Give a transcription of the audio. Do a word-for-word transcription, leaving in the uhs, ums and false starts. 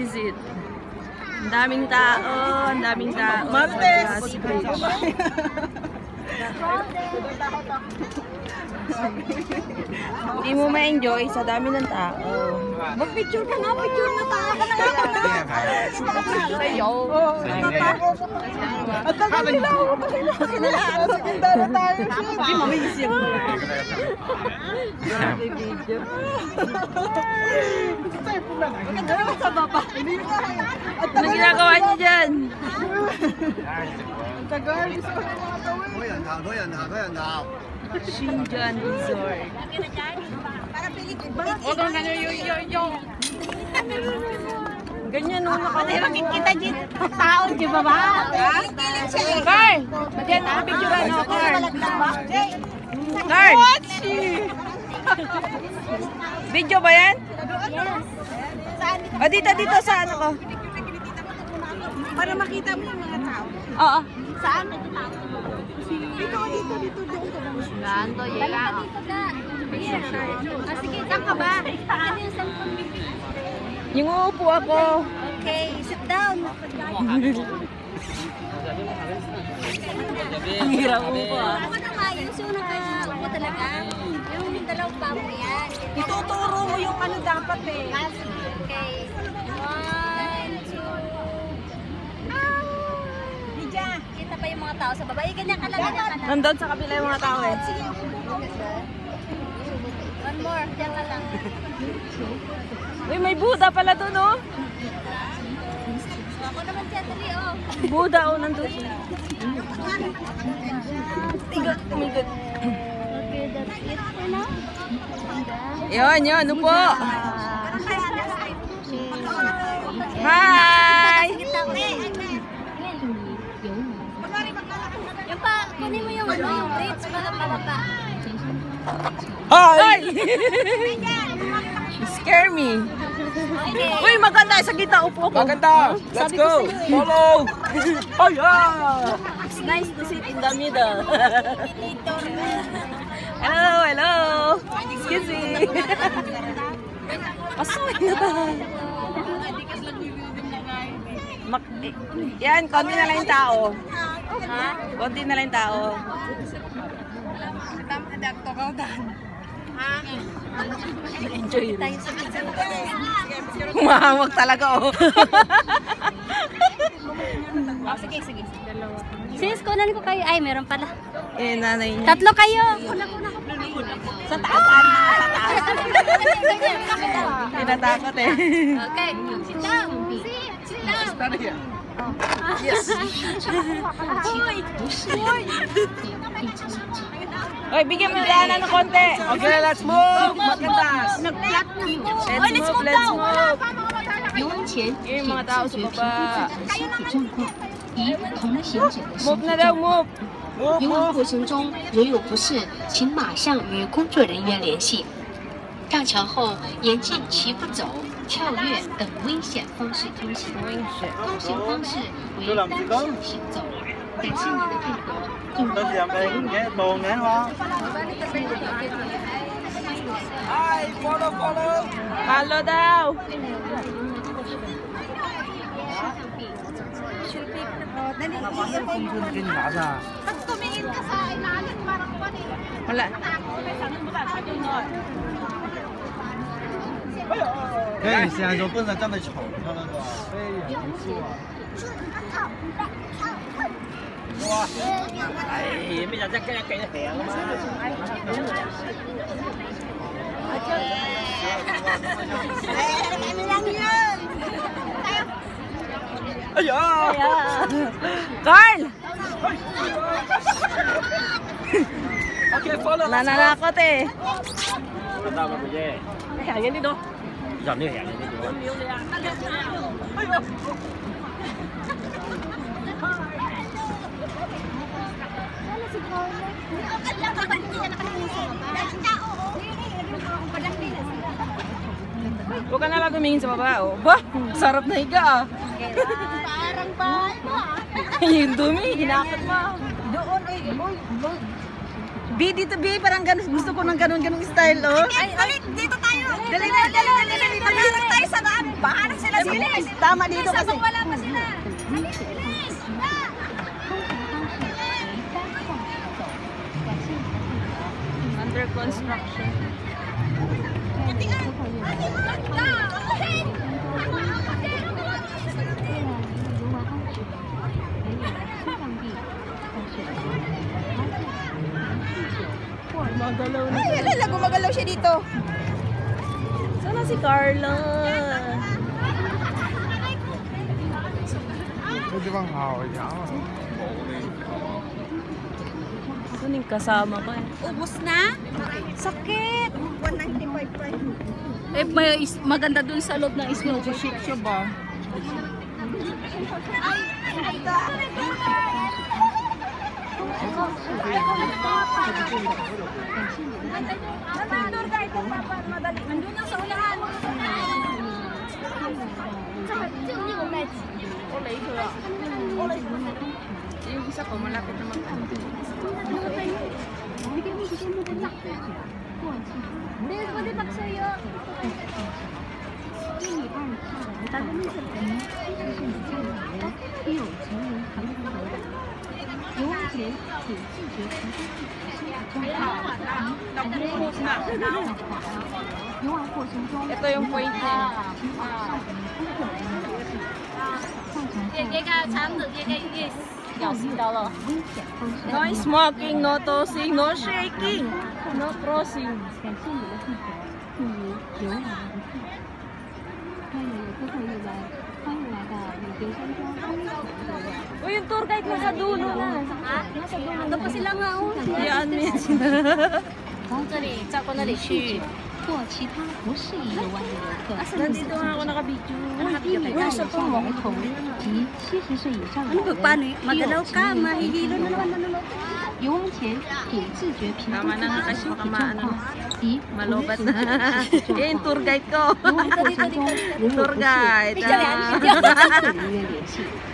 visit. Ang daming tao, ang daming tao. Martes! Hindi mo ma-enjoy sa dami ng tao. Mag-picture ka nga, picture na tayo ka na nga. Sayo. At tagal nila ako kinala. Sa ganda na tayo. Hindi mamisip. Video. Maganda naman sa baba. Ano ginagawa niyo dyan? Ang tagal. Gusto ko na mga tawin. 多人頭，多人頭，多人頭。 Xinjiang Resort. Huwag kang gano'n yung yung yung. Ganyan nung Pati makikita dyan. Tao, di ba ba? Carl! Diyan, nakapicturean ako, Carl. Carl! Video ba yan? O, dito, dito, saan ako? Para makita mo yung mga tao. Oo. Saan? Dito, dito, dito, dito. Ganto, yeah. Ah, sige, saan ka ba? Ano yung cellphone? Yung uupo ako. Okay, sit down. Ang hirap upo ah. Ako na maayos yung nakaupo talaga. Yung dalawang bamo yan. Ituturo mo yung ano dapat eh. Okay. One, two. Dija. Kita pa yung mga tao sa baba. Eh, ganyan ka lang, ganyan ka lang. Nandun sa kabila yung mga tao eh. One more, diyan ka lang. Uy, may Buddha pala doon oh. Ako naman siya, dali oh. Buddha oh, nandun. Tigot, tumigot. Okay, that's it for now. Yun, yun, upo. Hi! Yung pa, kunin mo yung ano, yung braids, mga palapa. Hi! Scare me. Okay. Uy, maganda. Sa gitna, upo ko. Maganda. Let's go. Follow. Oh, yeah. It's nice to sit in the middle. Hello, hello. Excuse me. Pasukin na tayo. Mak- Yan, konti na lang yung tao. Ha? Konti na lang yung tao. Enjoy rin. Humahawak talaga oh. Oh, sige, sige. Sis, kunan ko kayo. Ay, meron pala. Eh, nanay niya. Tatlo kayo. Sa taas, sa taas. Tinatakot eh. Okay, sit down. Sit down. Yes. Oy, bigyan mo daanan ng konti. Okay, let's move. Maganda. Nag-flat view. Let's move, let's move. 由前 Yung mga tao sa baba. 身体状况，宜同行者的身 Move 体 na daw, 状况。 move. Move, 游玩 move. 过程中如有不适，请马上与工作人员联系。上桥后严禁骑不走、跳跃等危险方式通行。通行方式为单向行走。感谢您的配合。祝到時入嚟嘅報名喎。 Hi, follow, follow. Follow daw. Pag tumingin ka sa inalit, parang pan eh. Wala. 誒，成日做搬實真係嘈，睇到個非常唔錯啊！哇！誒，咩就即刻一幾一幾啊嘛！ 哎呀！ Carl! Okay, follow. Nananakot eh. Tama ko dyan. Ay, yan dito. Dyan niyo, yan dito. Huwag ka nalang tumingin sa baba oh. Bah! Sarap na higa ah. Parang bahay mo ah. Yung dumi, hinakot mo. Doon eh, boy, boy. B, dito B, parang ganun, gusto ko ng ganun-ganung style oh. Ay, ay, dito tayo. Dali, dali, dali, dali, dali. Magharap tayo sa daan. Bahanap sila Eh, si Tama dito kasi. Wala pa sila. Under construction. Gumagalaw na. Ay, alala, gumagalaw siya dito. Sana si Carla? 这地方好凉啊！ Saan yung kasama ko eh? Ubus na? Sakit. one ninety-five price. Eh, may is- maganda dun sa loob ng snow. Ship siya ba? Nandun lang sa unahan. Yung isa ko, malapit na mag-ano. Ito yung point niya. No smoking, no tossing, no shaking, no crossing. Uy, yung tour guide nasa dulo na. Nasa dulo. Ando pa sila nga. Oh. Yan, yan sila. 这里，再过那里去。 或其他不适宜游玩的游客， Nandito nga ako nakabidyo. 带上儿童及七十岁以上的 Ano 老 ba, paano? 人，具有 Magalaw 成 ka, 年人 mahihilo na 的 naman nanonood. 游玩前给自觉评估 Tama na nga 自 kasi 己 baka 的状 maano. 况及 Malobat 不 na. 适身体 Eh, yung 状 tour 况。 guide ko. 游玩过程中如有 Tour 不适， guide. 与工作人员联系。